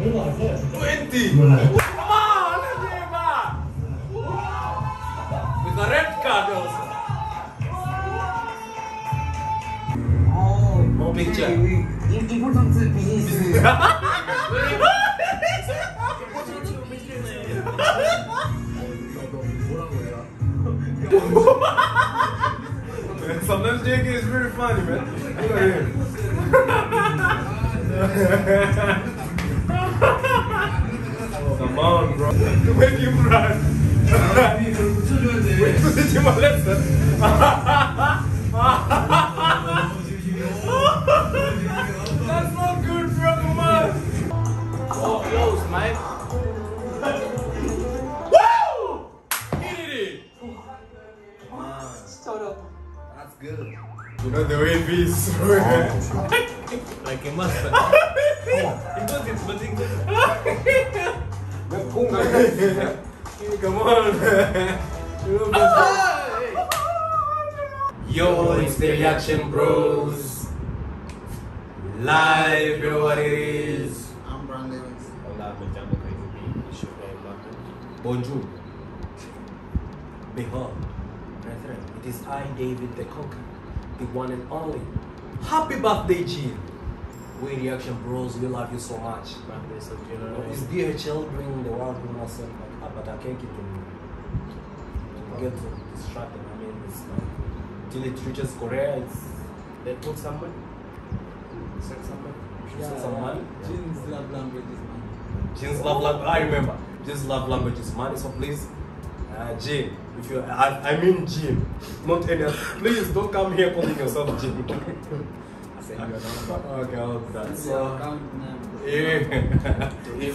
20. Come on, with a red card also. More picture. 이분 선수 비즈니스. Sometimes JK is really funny, man. Look at him. Come on, bro. Make him run. Wait to teach him a lesson. That's not good, bro. Come on. Oh, close, Mike. Woo! He did it. That's good. You know the way he is like a master. Come on. Yo, it's the Reaction Bros. Live, you know what it is. I'm Brandon. Bonjour. Behold, brethren, it is I, David the Conqueror, the one and only. Happy birthday, Gene. We Reaction Bros, we love you so much. It's DHL bringing the world to us, but I can't keep it. Get distracted. I mean, it's like, till it reaches Korea, they put somebody. Send somebody. Send some money. Jin's love language is money. Jin's love language. I remember. Jin's love language is money. So please, Jin, if you, I mean Jin, not any. Please don't come here calling yourself Jin. I said you are okay, I'll do that. So, yeah.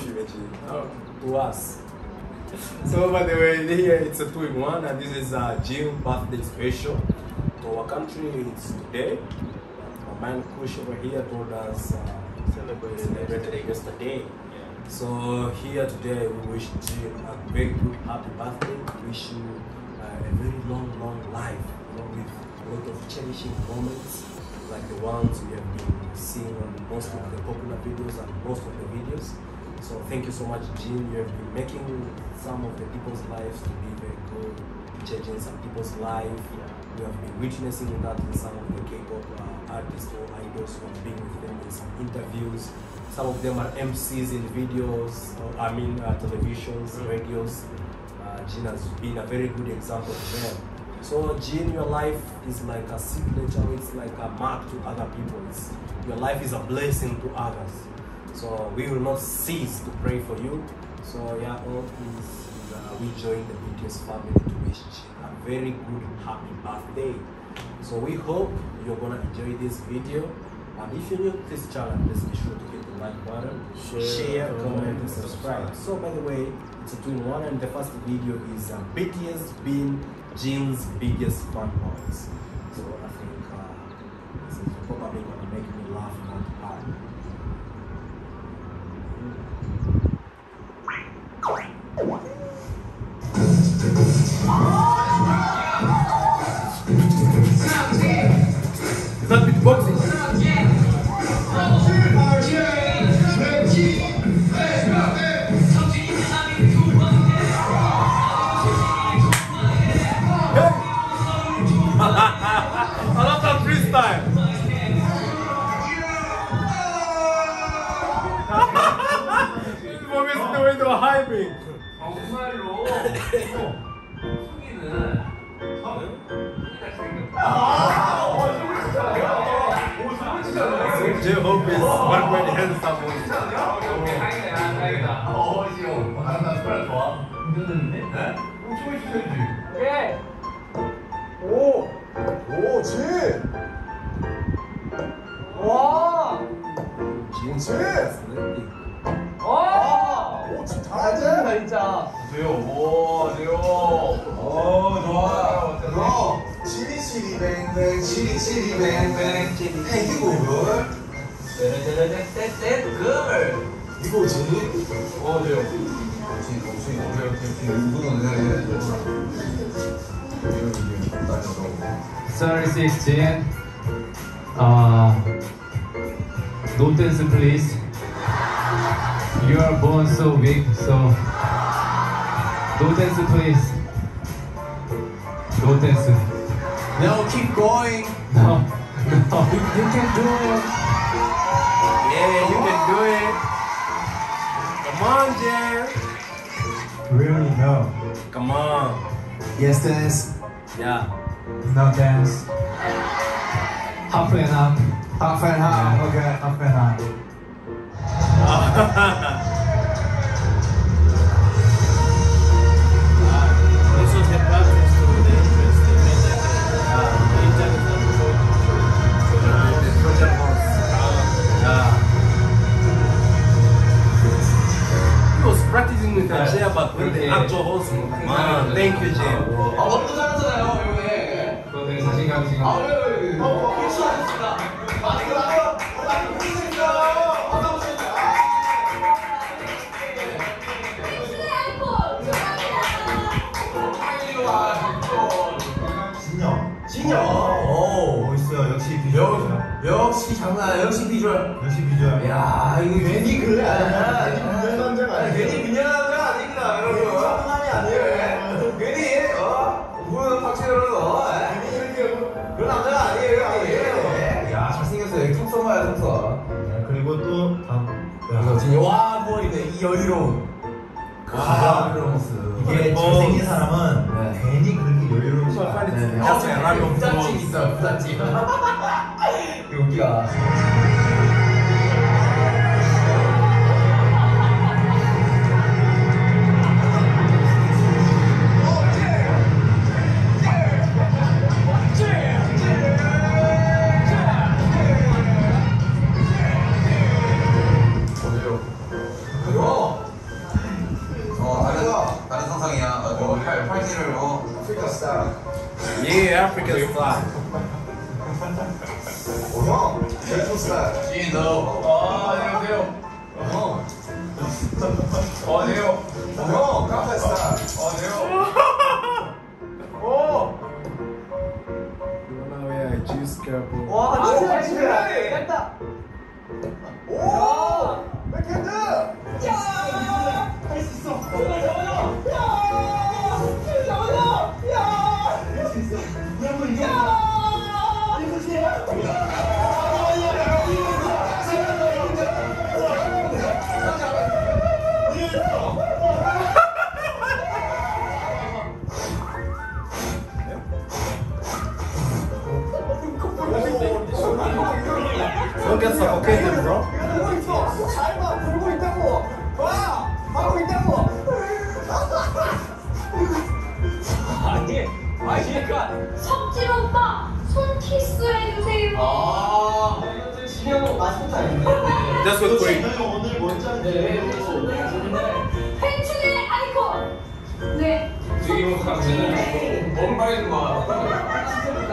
To us. So by the way, here it's a 2-in-1, and this is a Jin birthday special. To our country, it's today. My man Kush over here told us celebrated it yesterday. So here today we wish Jin a very good happy birthday. We wish you a very long life, you know, with a lot of cherishing moments like the ones we have been seeing on most of the popular videos and most of the videos. So thank you so much, Jin. You have been making some of the people's lives to be very good, changing some people's life. We have been witnessing that in some of the K-pop artists or idols who have been with them in some interviews. Some of them are MCs in videos, televisions, radios. Jin has been a very good example to them. So Jin, your life is like a signature, it's like a mark to other people. Your life is a blessing to others. So we will not cease to pray for you. So yeah, all please, we join the BTS family to wish Jin a very good happy birthday. So we hope you're gonna enjoy this video. And if you're new to this channel, please be sure to hit the like button, share, comment, and subscribe. So by the way, it's a 2-in-1, and the first video is BTS being Jin's biggest fanboys. So I think this is probably gonna make me laugh not hard. Is that beatboxing? I love that freestyle. This one is the way to hyping. 정말로 J-Hope is one way to hand someone. 오, 진! 와! 진! 와! 오, 진 잘한다 잘하지? 진짜. 돼요. 오, 돼요. 오, 좋아. 치리치리 뱅뱅, 치리치리 뱅뱅, 해기고물. 걸. 이거지? 오, 돼요. 이거는 해. 36, no dance please. You are born so big, so no dance, please. No dance. No, keep going. No, no. You can do it. Yeah, you can do it. Come on, Jam. Really, no. Come on. Yes, dance. Yeah. No dance. Half and up. Half and half. Yeah. Okay. Half and up. This was the practice to the interest. The project was. He was practicing with the chair, but with the actual host. Man, thank you, Jim. 너무 잘하잖아요, 이번에. 너 되게 자신감 지금. 필수하셨습니다. 이거 나도 필수니까. 진영. 오, 멋있어요. 역시 비주얼. 역시 장난 아니야. 역시 비주얼. 역시 비주얼. 야, 이거 괜히 그래 아니야. 괜히 분열 남자가 아니야. 괜히 분열 남자가 아닙니다, 여러분. 장난이 아니에요. 괜히 무슨 박진호는 괜히 이렇게 그런 남자가 아니에요. 야, 잘생겼어요. 턱선봐요, 턱선. 그리고 또 다음. 진영. 와, 머리네. 이 여유로운. 와, 여유로운 모습. 이게 잘생긴 사람은 괜히 그렇게 여유로운 거 아니에요. 부잣집 있어, 부잣집. 여기가. 다른 상상이야. 팔찌를 아프리카 스타일. Yeah, African style. 형, 델토 스타일. 지인 너. 안녕하세요. 형, 안녕하세요. 형, 카페 스타일. 안녕하세요. Now, yeah, juice careful. 와, 진짜 진짜 됐다. 오, 백핸드. 야, 할 수 있어. Don't get suffocated, bro. 불고 있다고. 와, 하고 있다고. 석진 오빠 손 키스 해주세요. 진영 마스코트 아닌데. That's what great. 오늘 뭔지 아는데. 팬츠의 아이콘. 네. 지금 가면은 뭔 말인 거야?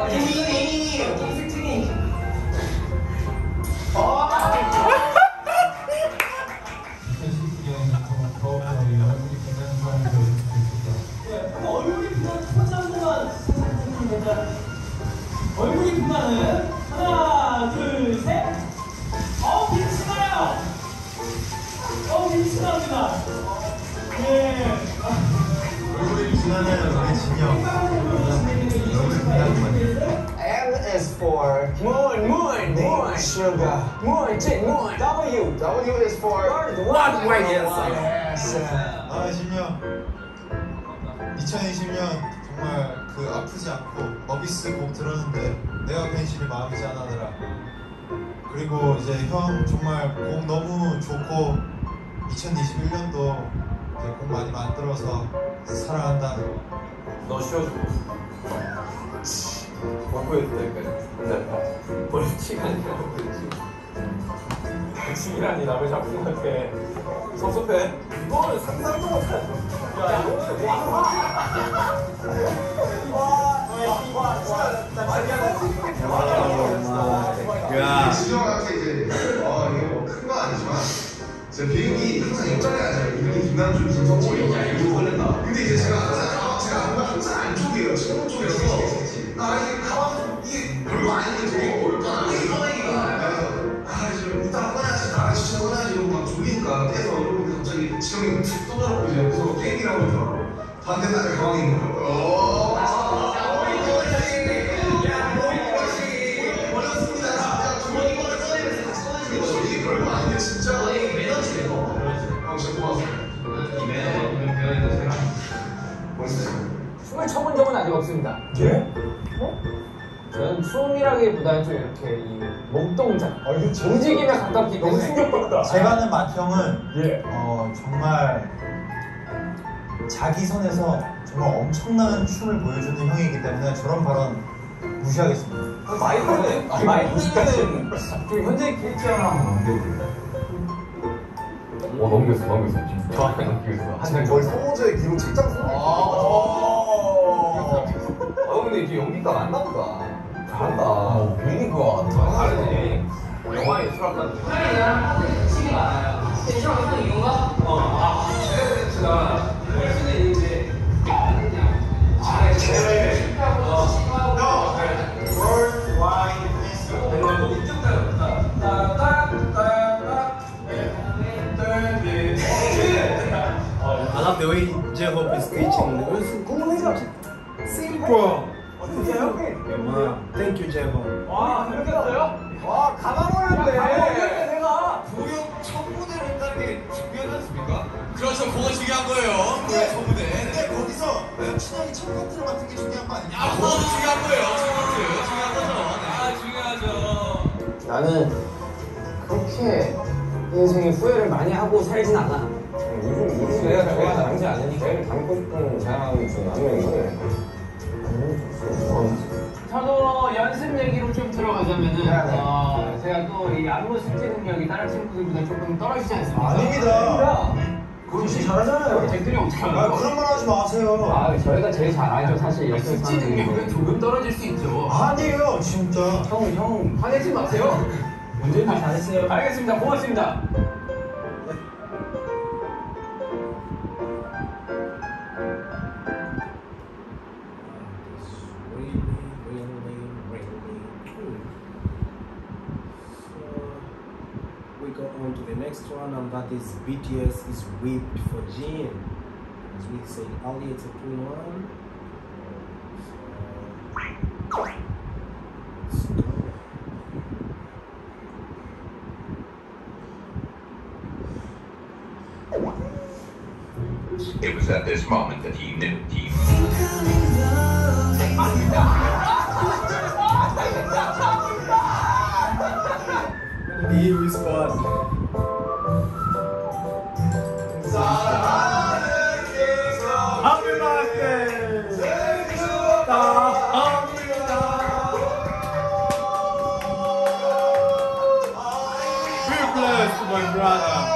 얼굴이 빛나는 하나, 둘, 셋. 빛이 나요. 빛이 납니다. 예. 얼굴이 빛나는 우리 진영. 얼굴이 빛나는 거니. M is for moon, sugar. moon. W is for What way is yes. 진영. 2020년 정말 그 아프지 않고 어비스 곡 들었는데 내가 괜시리 마음이 짠하더라. 그리고 이제 형 정말 곡 너무 좋고 2021년도 이제 곡 많이 만들어서 사랑한다. 너 쉬어줘. 먹고 해도 될까요? 벌칙 아니야, 벌칙. 벌칙이라니 남을 잡는 건데 섭섭해. 이거는 상상도 못해. 야, Yeah. 지정하게 이제 이거 큰 거 아니지만 제가 비행기 항상 옆자리에 앉아요. 이렇게 김남준, 김성철이 이거 걸렸다. 근데 이제 제가 항상 안쪽이에요. 친구 쪽이라서 이게 가방 이게 별거 아닌데 되게 어렵잖아. 이 꺼내기가. 그래서 이제 이따가 꺼내야지. 진짜 꺼내야지 이러고 막 졸리니까 막 해서 여러분들 갑자기 지영이 툭 떠들었고 이제 그래서 게임이라고 하더라고. 반대 날에 가만히 있는 거예요. 솔직히 별거 아닌데 진짜 매너지네요. 진짜 고맙습니다. 이 매너는 배워야 돼. 멋있어요. 춤을 춰본 적은 아직 없습니다. 예? 저는 춤이라기보다는 좀 이렇게 이 몸동작, 움직임에 가깝기 때문에. 너무 충격받다. 제가 아는 맏형은 예. 정말 자기 선에서 정말 엄청난 춤을 보여주는 형이기 때문에 저런 발언 무시하겠습니다. 마이크는 그 현재 캐릭터랑 한번 넘겨볼래요? 넘겼어. 지금 정확하게 넘겼어. 거의 성우자의 기록 책장 근데 이제 연기가 맞나 보다. 잘한다. 괜히 그거 다르네. 영화에 수락한 식이 많아요. 대신하는 이유가 제가 훨씬 이제 그냥 I love the way J-Hope is teaching. It's simple. Thank you, J-Hope. 와, 그렇게 했어요? 와, 가방 올렸네. 내가. 구역 청문회를 한다는 게 중요하지 않습니까? 그렇죠, 그거 중요한 거예요. 구역 청문회. 근데 거기서 춘향이 첫 컨트롤 같은 게 중요한 거 아니냐? 아, 그것도 중요한 거예요. 첫 중요한 거죠. 아, 중요하죠. 나는 그렇게 인생에 후회를 많이 하고 살진 않아. 요즘 내가 좋아하는 남자 아니니까 제일 닮고 싶은 사람 중 한 명이거든. 저도 연습 얘기로 좀 들어가자면은 제가 또 이 안무 숙지 능력이 다른 친구들보다 조금 떨어지지 않습니까? 아닙니다. 그럼 씨 잘하잖아요. 댓글이 어떻게 알아요? 그런 말 하지 마세요. 아, 저희가 제일 잘 알죠, 사실. 숙지 능력은 조금 떨어질 수 있죠. 아니에요, 진짜. 형, 화내지 마세요. 언제나 잘했어요. 알겠습니다. 고맙습니다. We go on to the next one, and that is BTS is whipped for Jin. As we said earlier, it's a 2-1. Let's go. It was at this moment that he knew he He respond. Happy birthday! Be blessed, my brother.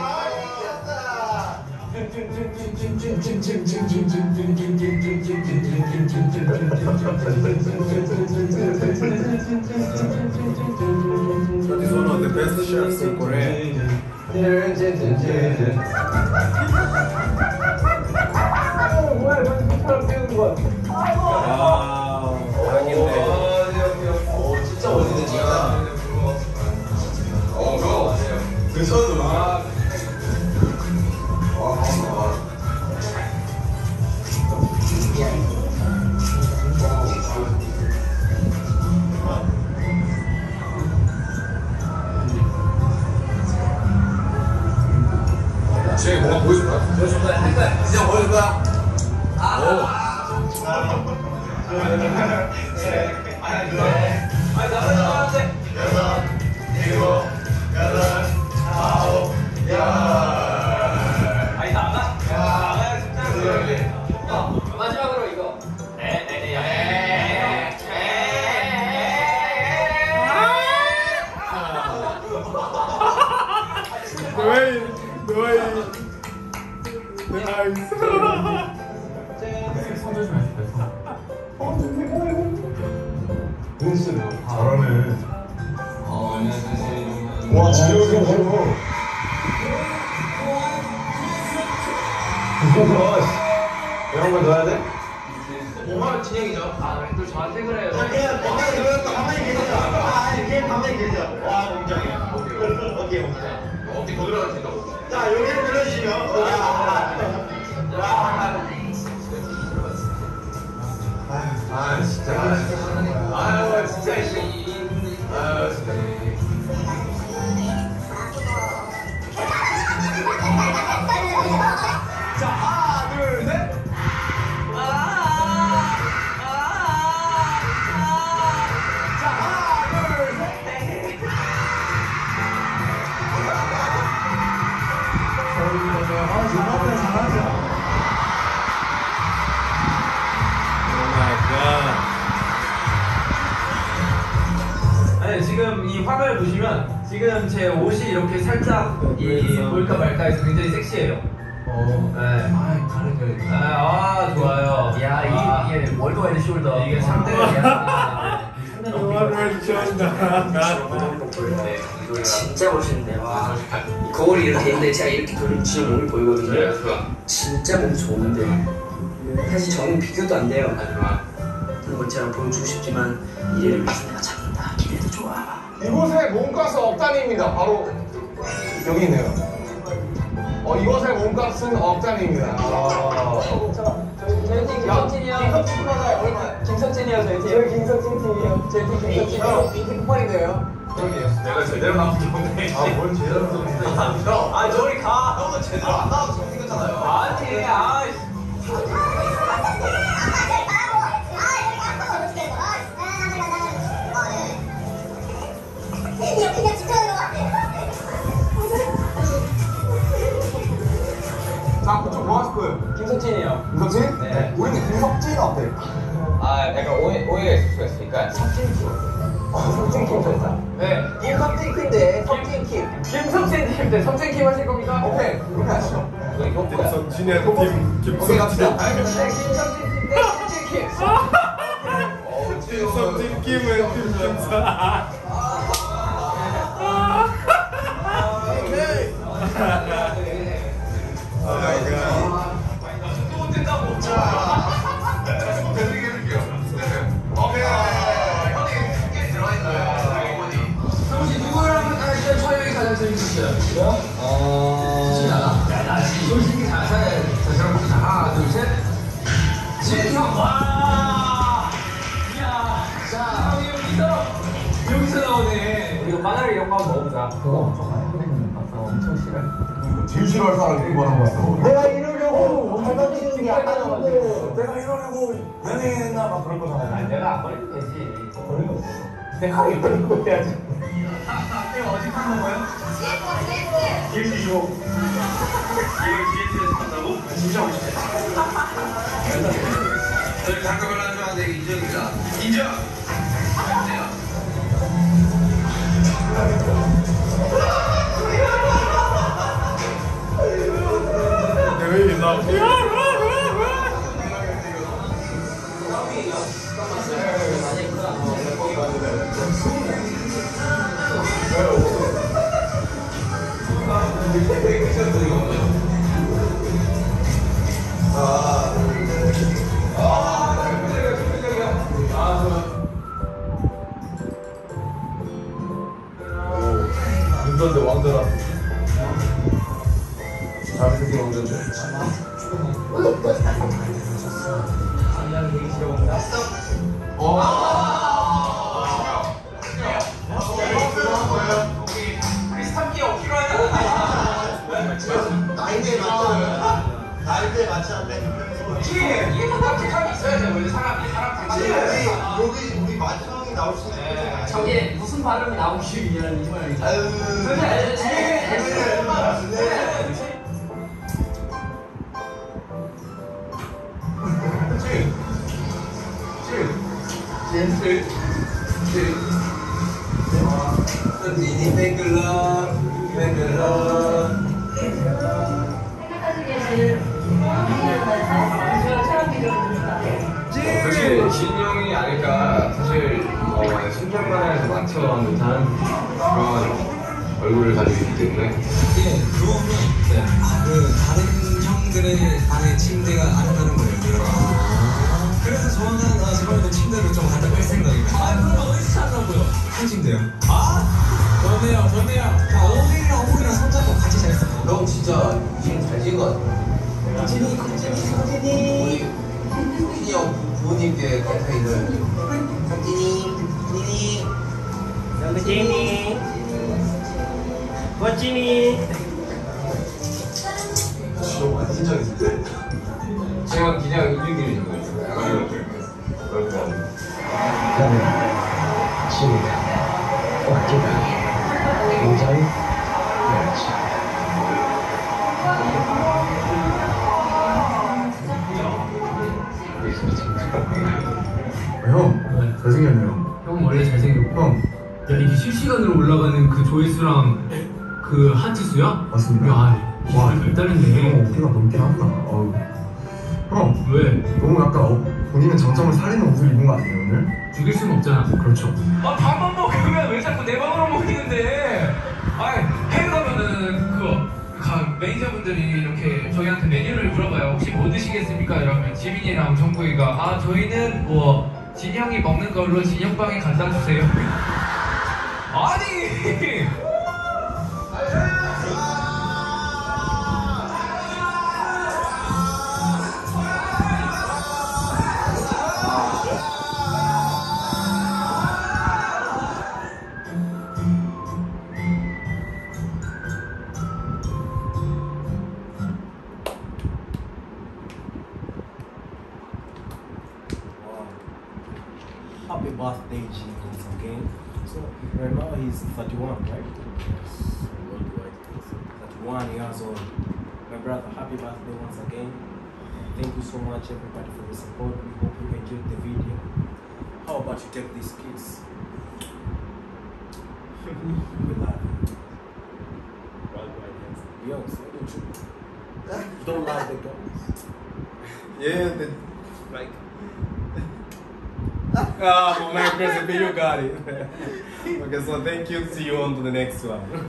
That is one of the best chefs in Korea. Wow. 진짜 멋있네, 진짜. 좋아. 그 선수. 쟤 뭔가 보여줄 거야? 보여줄 거야? 할 거야? 진짜 보여줄 거야? 마지막으로 이거. The way, the eyes. 잘하네. 와, 진영이 형. 이런 걸 넣어야 돼? 5만원 진행이죠. 아, 또 저한테 그래요. 그냥 가만히 계세요. 그냥 가만히 계세요. 와, 공정해. 오케이. 어디 거들어갈 수 있다고? 자, 여기를 눌러주시면. 아 진짜. 아유 진짜 이씨. 아유 진짜. 자 하나 둘 셋. 자 하나 둘 셋. 아니 지금 이 화면을 보시면 지금 제 옷이 이렇게 살짝 이 볼까 말까 해서 굉장히 섹시해요. 네. 다르게. 아 좋아요. 야 이게 월드와이드 숄더 이게 상대가 진짜 멋있는데 와 거울이 이렇게 있는데 제가 이렇게 돌리면 진짜 몸이 보이거든요. 진짜 몸 좋은데 사실 저는 비교도 안 돼요. 그런 제가 보여주고 싶지만 이래를 위해서 내가 찾는다. 기대도 좋아. 이곳의 몸값은 억단위입니다. 바로 여기 있네요. 이곳의 몸값은 억단위입니다. 저희 팀 김석진이요. 김석진이요 저희 팀. 저희 김석진 팀이요. 저희 팀 김석진이요. 인기 폭발인데요. 내가 제대로 나온 게 없네. 뭘 제대로 나왔어? 아 저리 가. 형은 제대로 안 나와서 저렇게 생겼잖아요. 아니 그냥 집중하는 것 자, 그쪽 뭐 하실 거예요? 김석진이요. 김석진? 네. 우리는 김석진 어때? 약간 오해가 있을 수가 있으니까 석진 킴 좋다. 네. 김석진 킴대 석진 킴. 김석진 킴대 석진 킴 하실 겁니까? 오케이, 그렇게 하시죠. 김석진의 팀 오케이, 갑시다. 김석진 킴대 석진 킴. 김석진 김은 팀 김석. 혹시 누구랑 할 촬영이 가장 재밌었어요? 진아 나 솔직히 자, 하나, 둘, 셋. 진이 형, 와! 이야, 자, 여기서 나오네. 이거 바나나 이런 거 한번 먹어보자. 엄청 싫어. 제일 싫어할 사람이 이거 하는 거야. 내가 이러려고 장난치는 게 아니고 내가 이러려고 연예인했나 막 그럴 거잖아. 아니 내가 안 버리면 되지. 버리는 거 없어. 내가 이러려고 해야지. 내가 어디 한 거예요? GS 이거 GS에서 한다고? 진짜 오고 싶네. 저희 장갑을 안 좋아하는데 인정입니다. 인정! 왜 나? 윤전대 왕자라. 잘생긴 왕자인데. 나이대에 맞지 않네. 이게 또 깜찍함이 있어야죠. 원래 사람 여기 우리 마지막에 나올 수 있는 저게 무슨 발음이 나오기 위한 이 모양이죠. 사실 진이 형이 아닐까. 사실 순정만화에서 맞춰온 듯한 그런 얼굴을 가지고 있기 때문에. 그거는 다른 형들의 방에 침대가 아니라는 거예요. 그래서 저는 저번에 침대를 좀 갖다 뺄 생각입니다. 그럼 어디서 잤다고요? 한 침대요. 좋네요. 오늘이랑 손잡고 같이 잘했어요. 형 진짜 진짜 지금 잘 지은 것 같아요. 코진이 우리 휘니 형 부모님께 캠페인을 코진이 너무 안심적이지. 제가 그냥 이중길이 거예요. 지우가 어깨가 굉장히 얇지. 형, 잘생겼네요. 형 원래 잘생겼고. 야, 이게 실시간으로 올라가는 그 조회수랑 그 하트 수야? 맞습니다. 야, 와, 달달했네. 어깨가 넘긴 한다. 형, 왜? 너무 약간 본인은 장점을 살리는 옷을 입은 거 아니에요 오늘? 죽일 순 없잖아. 그렇죠. 아, 밥만 먹으면 왜 자꾸 내 방으로 먹이는데? 아니, 해외 가면은 매니저분들이 이렇게 저희한테 메뉴를 물어봐요. 혹시 뭐 드시겠습니까? 이러면 지민이랑 정국이가 아, 저희는 뭐 진형이 먹는 걸로 진형방에 갖다 주세요. 아니! Happy birthday, G, once again. So, right now he's 31, right? Yes. 31 years old. My brother, happy birthday once again. Thank you so much, everybody, for the support. We hope you enjoyed the video. How about you take this kiss? We love you. Yes, why don't you? You don't love the girls? Yeah, like. Ah, my present, you got it. Okay, so thank you. See you on to the next one.